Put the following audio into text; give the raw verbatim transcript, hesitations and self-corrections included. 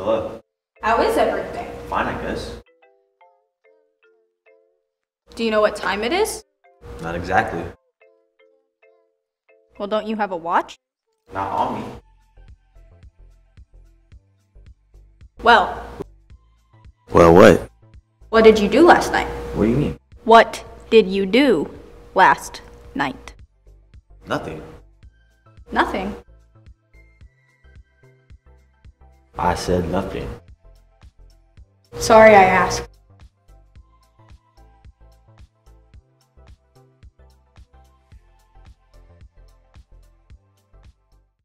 Hello. How is everything? Fine, I guess. Do you know what time it is? Not exactly. Well, don't you have a watch? Not on me. Well, Well, what? what did you do last night? What do you mean? What did you do last night? Nothing. Nothing. I said nothing. Sorry I asked.